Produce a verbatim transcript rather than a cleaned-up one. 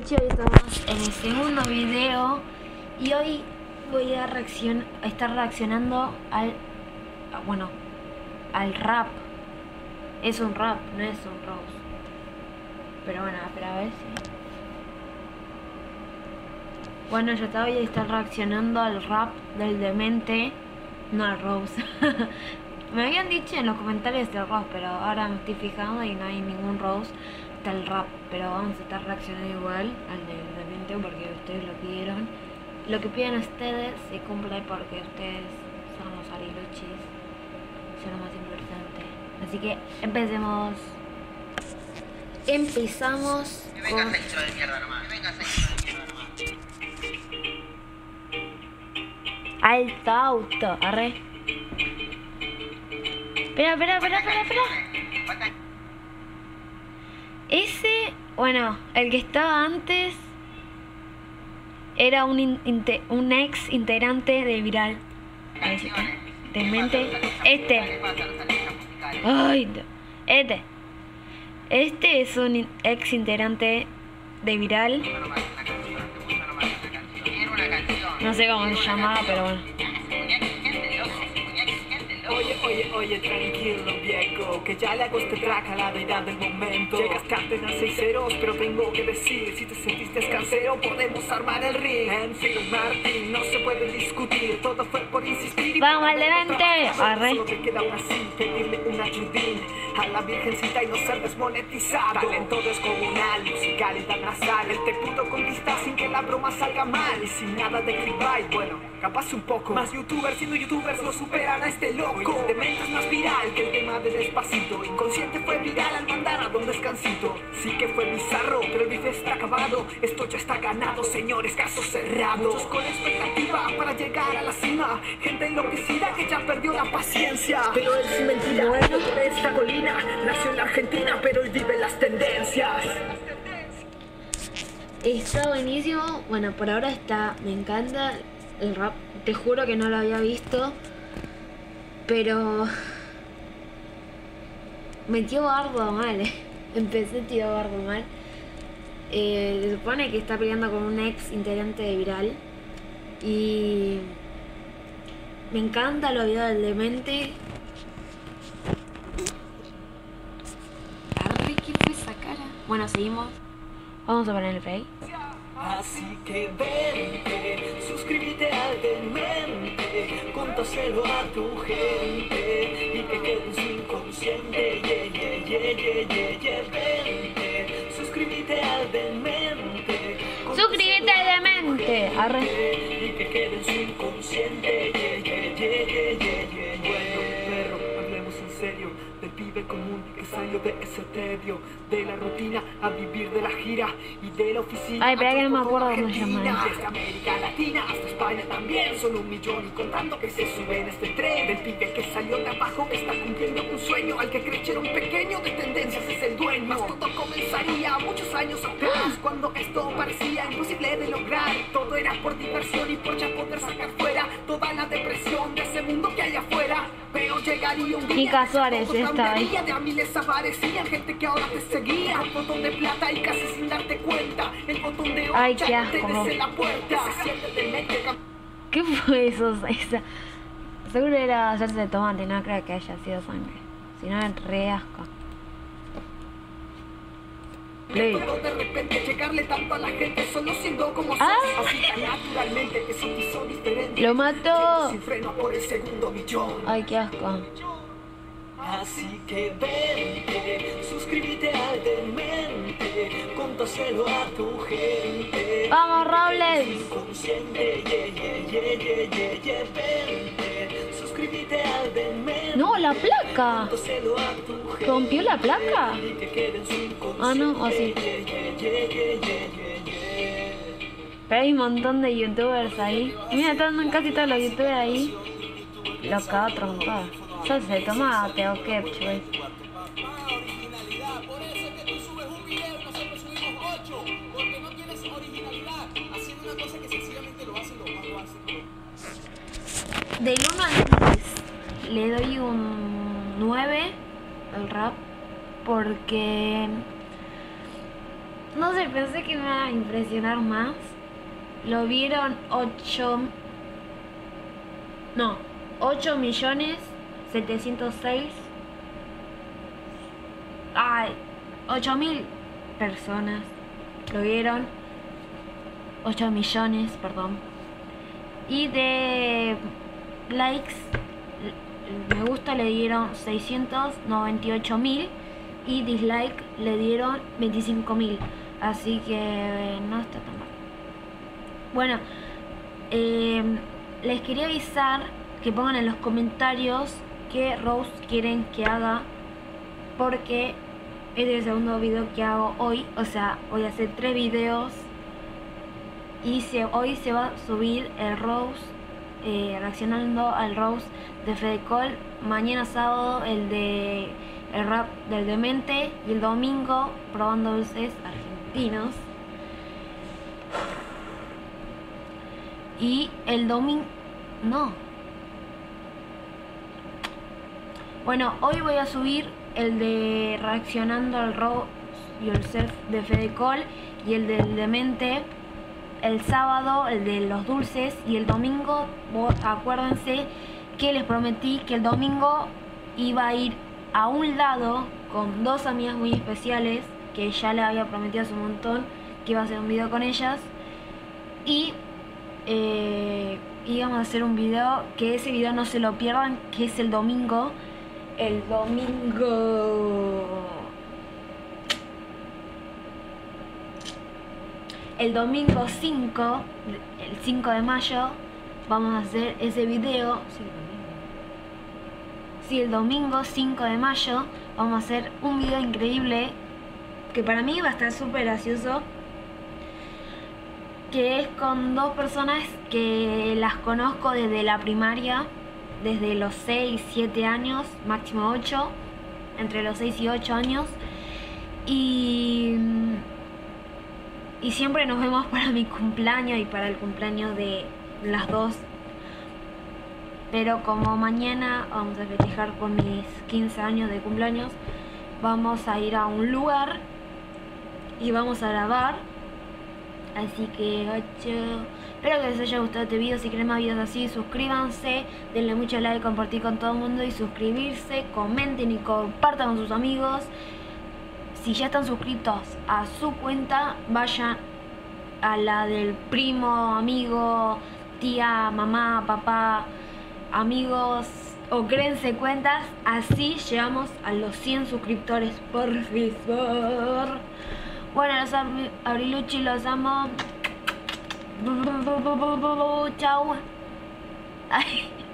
Luchi, hoy estamos en el segundo video y hoy voy a, reaccion a estar reaccionando al, a, bueno, al rap. Es un rap, no es un Rose. Pero bueno, espera a ver si... Bueno, yo estaba voy a estar reaccionando al rap del Demente, no al Rose. Me habían dicho en los comentarios del Rose, pero ahora me estoy fijando y no hay ningún Rose. Está el rap, pero vamos a estar reaccionando igual al del Demente porque ustedes lo pidieron. Lo que piden ustedes se cumple porque ustedes son los ariluchis, son lo más importante. Así que empecemos. Empezamos. Que venga con... ese intro de mierda nomás. Que venga ese intro de mierda nomás. Alto auto, arre. Espera, espera, espera, espera, espera. Ese, bueno, el que estaba antes era un, in, un ex integrante de Viral. Demente. Este. Ay, este. Este es un ex integrante de Viral. No sé cómo se llamaba, pero bueno. Oye, oye, oye, tranquilo viejo, que ya le hago este track a la deidad del momento. Llegas Cárdenas seis ceros, pero tengo que decir, si te sentiste cansero, podemos armar el ring. Enfield Martin, no se puede discutir, todo fue por insistir. ¡Vamos al Demente! Arre. Solo te queda aún así, pedirle una ayudín a la virgencita y no ser desmonetizado. Talento descomunal, musicalidad nasal, el te pudo conquistar sin que la broma salga mal. Y sin nada de clickbait, bueno, capaz un poco más youtubers siendo youtubers no superan a este loco. El Demente es más viral que el tema de Despacito. Inconsciente fue viral al mandar a Don Descansito. Sí que fue bizarro, pero el bife está acabado. Esto ya está ganado, señores, caso cerrado. Muchos con expectativa para llegar a la cima. Gente enloquecida que ya perdió la paciencia. Pero él sin mentira, no de esta colina. Nació en la Argentina, pero él vive las tendencias. Está buenísimo. Bueno, por ahora está, me encanta el rap. Te juro que no lo había visto, pero metió bardo mal, eh. Empecé tío bardo mal. Eh, se supone que está peleando con un ex integrante de Viral. Y me encanta lo videos del Demente. Arre, ¿qué fue esa cara? Bueno, seguimos. Vamos a poner el play. Así que vente, suscríbete al Demente, contaselo a tu gente y que quede en su inconsciente. Yeah, yeah, yeah, yeah, yeah, yeah. Vente, suscríbete al Demente, suscríbete al Demente, arre. Y que quede en su inconsciente. Yeah, yeah, yeah, yeah, yeah, yeah. Bueno, perro, hablemos en serio del pibe común que salió de ese tedio, de la rutina a vivir de la gira y de la oficina. Ay, pero que no me acuerdo cómo se llama. Desde América Latina hasta España también son un millón y contando que se sube en este tren. Del pibe que salió de abajo que está cumpliendo un sueño al que creyeron pequeño de tendencias es el dueño. Mas todo comenzaría muchos años atrás cuando esto parecía imposible de lograr. Todo era por diversión y por ya poder sacar fuera toda la depresión de ese mundo que hay afuera. Pero llegaría un día Mica Suárez está ahí. de a miles aparecían gente que ahora te seguía. Un botón de plata y casi sin darte cuenta. El botón de oro ay, ya qué no asco. tenés en la puerta. Se siente Demente. ¿Qué fue eso? Esa... Seguro era hacerse de tomate, no creo que haya sido sangre. Si no, es re asco. Play. De repente llegarle tanto a la gente solo siendo como sos. Ah. Así tan naturalmente que se quiso diferente. Lo mató. Sin freno por el segundo millón. Ay, qué asco. Así que vente, suscríbete al Demente, contaselo a tu gente. ¡Vamos, Robles! Inconsciente, yeah, yeah, yeah, yeah, yeah, yeah. Vente, suscríbete al Demente. No, la placa. Contaselo a tu gente. ¿Rompió la placa? Y que quede en su inconsciente. Ah, no, o sí. Yeah, yeah, yeah, yeah, yeah, yeah. Pero hay un montón de youtubers ahí. Y mira, están casi todos los youtubers ahí. Lo cago troncado. Eso se toma Teo Kepch, güey. Del uno al diez le doy un nueve al rap porque no sé, sé, pensé que me iba a impresionar más. Lo vieron ocho... No, ocho millones setecientos seis... Ay, ocho mil personas lo vieron. ocho millones, perdón. Y de likes, me gusta le dieron seiscientos noventa y ocho mil y dislike le dieron veinticinco mil. Así que no está tan mal. Bueno, eh, les quería avisar que pongan en los comentarios qué Rose quieren que haga, porque este es el segundo video que hago hoy. O sea, voy a hacer tres videos y se, hoy se va a subir el Rose, eh, reaccionando al Rose de Fede Cole. Mañana sábado el de el rap del Demente y el domingo probando dulces argentinos. Y el domingo... No. Bueno, hoy voy a subir el de reaccionando al Rose Yourself de Fede Cole y el del Demente el sábado, el de los dulces, y el domingo, acuérdense que les prometí que el domingo iba a ir a un lado con dos amigas muy especiales que ya le había prometido hace un montón que iba a hacer un video con ellas, y eh, íbamos a hacer un video, que ese video no se lo pierdan, que es el domingo. El domingo... El domingo cinco, el cinco de mayo, vamos a hacer ese video. Sí, el domingo cinco de mayo vamos a hacer un video increíble, que para mí va a estar súper gracioso, que es con dos personas que las conozco desde la primaria, desde los seis, siete años, máximo ocho, entre los seis y ocho años, y, y siempre nos vemos para mi cumpleaños y para el cumpleaños de las dos. Pero como mañana vamos a festejar con mis quince años de cumpleaños, vamos a ir a un lugar y vamos a grabar. Así que, ocho. Espero que les haya gustado este video. Si quieren más videos así, suscríbanse, denle mucho like, compartir con todo el mundo y suscribirse, comenten y compartan con sus amigos. Si ya están suscritos a su cuenta, vayan a la del primo, amigo, tía, mamá, papá, amigos, o créense cuentas. Así llegamos a los cien suscriptores, por favor. Bueno, los Abriluchi, los amo. Chao. Ay.